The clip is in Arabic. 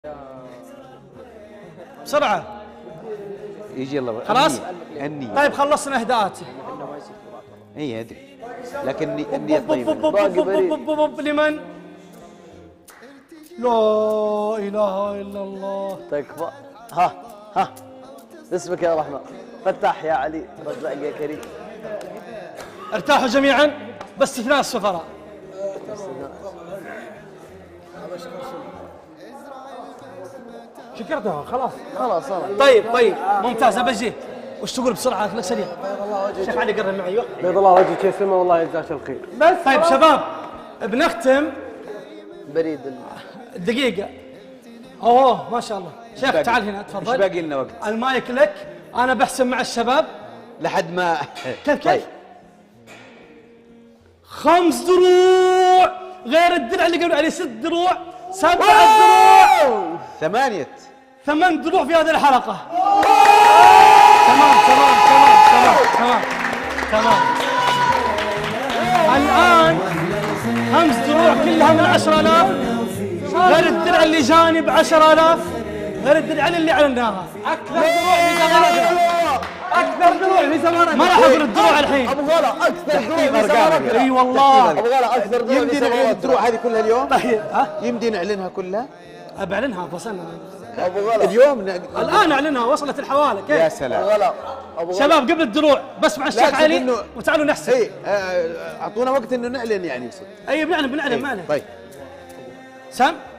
بسرعة يجي يلا خلاص؟ النية. طيب خلصنا اهداءات. اي ادري لكن النية طيبة. لمن؟ لا اله الا الله. تكفى. ها اسمك يا رحمن. فتح يا علي، رزاق يا كريم. ارتاحوا جميعا باستثناء السفراء. شكرتها خلاص. خلاص. طيب ممتاز. ابجي وش تقول بسرعه لك سريع. شيخ علي قرب معي. ايوه بيض الله وجهك يا سلمى والله يجزاك الخير. بس طيب شباب بنختم بريد دقيقه. اوه ما شاء الله. شيخ تعال هنا تفضل. ايش باقي لنا وقت؟ المايك لك. انا بحسم مع الشباب لحد ما كيف 5 دروع غير الدرع اللي قالوا عليه 6 دروع 7 دروع 8 دروع في هذه الحلقة. تمام. الآن 5 دروع كلها من 10,000 غير الدرع اللي جانب 10,000 غير الدرع اللي اعلناها. اكثر دروع في زمانك. ما راح اقول الدروع الحين. ابو غلا اكثر دروع في زمانك. اي والله. ابو غلا اكثر دروع. يمدي نعلن الدروع هذه كلها اليوم؟ طيب يمدي نعلنها كلها؟ بعلنها وصلنا ابو غلا اليوم الان اعلنها وصلت الحوالي. كيف يا ابو سلام. غلا شباب قبل الدروع بس مع الشيخ علي وتعالوا نحسب. اي اعطونا وقت انه نعلن يعني. اي بنعلن ما عليه. طيب سام